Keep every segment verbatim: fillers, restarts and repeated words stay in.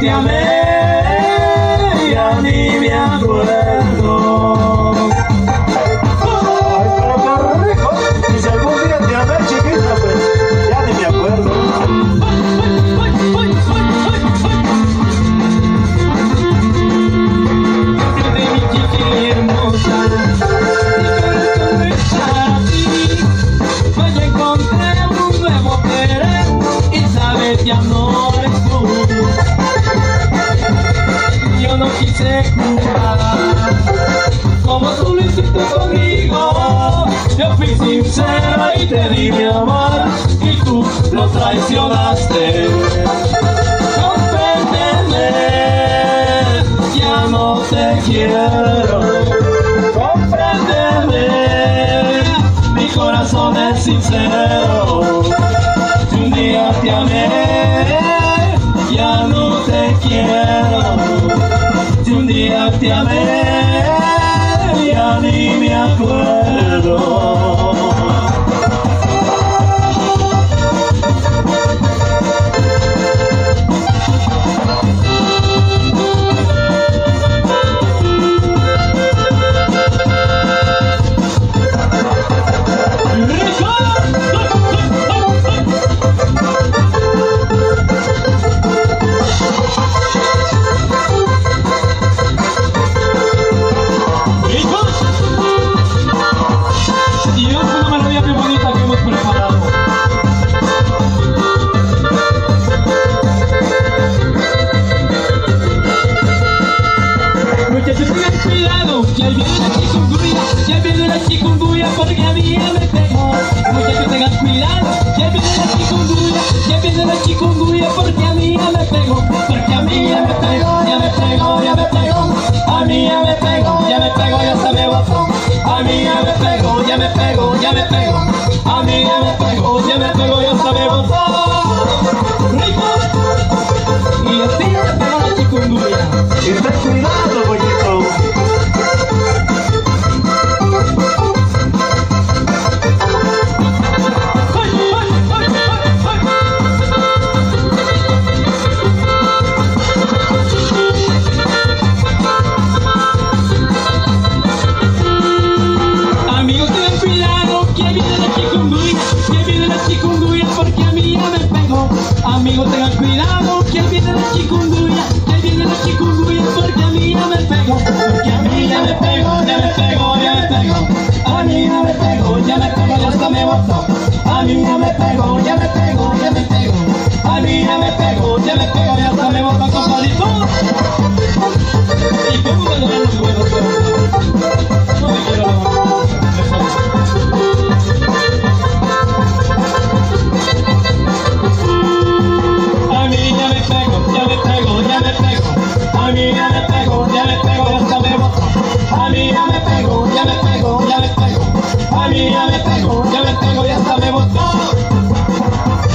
te amé, ya ni me acuerdo. Ay, pero qué rico. Y si algún día te amé, chiquita, pues ya ni me acuerdo. Ya no eres tú. Yo no quise jugar como tú lo hiciste conmigo. Yo fui sincero y te di mi amor y tú lo traicionaste. Compréndeme, ya no te quiero. Compréndeme, mi corazón es sincero. Si un día te amé, ya no te quiero. Si un día te amé, ya ni me acuerdo. Ya viene la chikungunya, ya viene la chikungunya porque a mí ya me pegó. Muchachos tengan cuidado, ya viene la chikungunya, ya viene la chikungunya porque a mí ya me pegó. Porque a mí ya me pegó, ya me pegó, ya me pegó. A mí ya me pegó, ya me pegó, ya se me botó. A mí ya me pegó, ya me pegó, ya me pegó. A mí ya me pegó, ya me pegó, ya se me botó. ¡Rico! Y así me pegó la chikungunya. Y ten cuidado, pollito. Amigos, tengan cuidado, que viene la chikungunya, que viene la chikungunya porque a mí ya me pegó. Amigos, tengan cuidado, que viene la chikungunya, que viene la chikungunya porque a mí ya me pegó. Porque a mí ya me pegó, ya me pegó, ya me pegó. A mí ya me pegó, ya me pegó, ya hasta me botó. A mí ya me pegó, ya me pegó, ya me pegó. A mí ya me pegó, ya me pegó, ya hasta me botó, compadrito. ¿Y cómo me duelen los huevos? No me quiero levantar. A mí ya me pego, ya me pego, ya me pego. A mí ya me pego, ya me pego, ya hasta me botó. A mí ya me pego, ya me pego, ya me pego. A mí ya me pego, ya me pego, ya hasta me botó.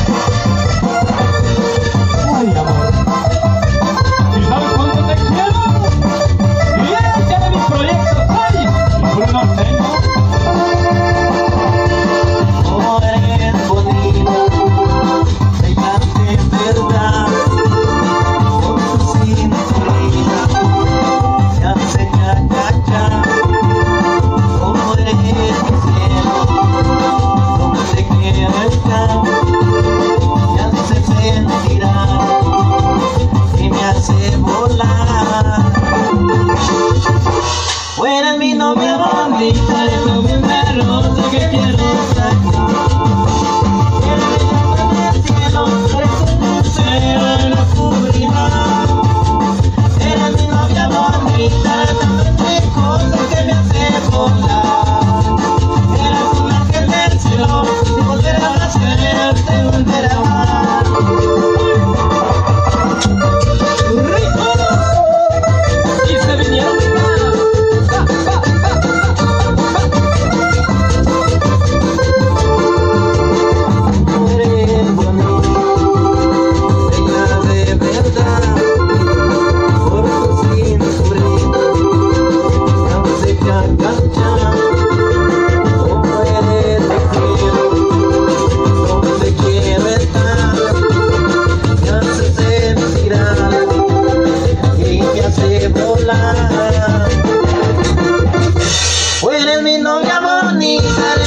camisa